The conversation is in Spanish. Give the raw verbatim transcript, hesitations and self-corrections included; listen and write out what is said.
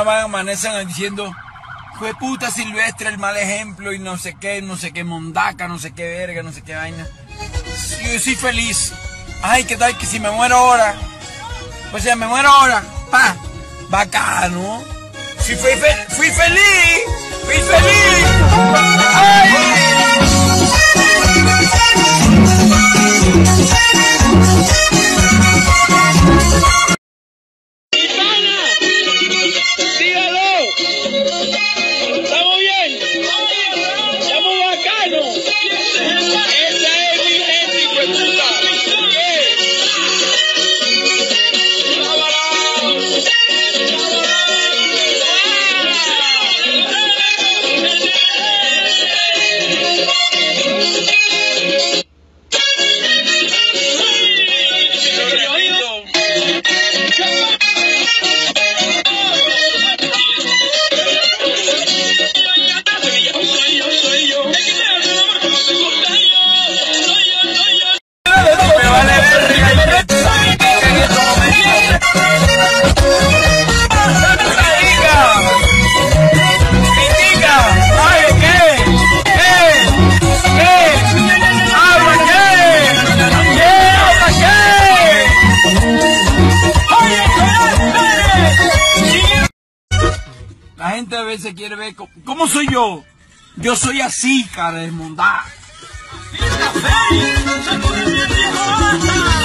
mañana van, amanecen diciendo, fue puta Silvestre, el mal ejemplo y no sé qué, no sé qué mondaca, no sé qué verga, no sé qué vaina. Yo soy feliz. Ay, ¿qué tal que si me muero ahora? Pues si me muero ahora, pa, bacano. Si fui, fe fui feliz, fui feliz. Ay. La gente a veces quiere ver cómo, cómo soy yo. Yo soy así, cara de mondá.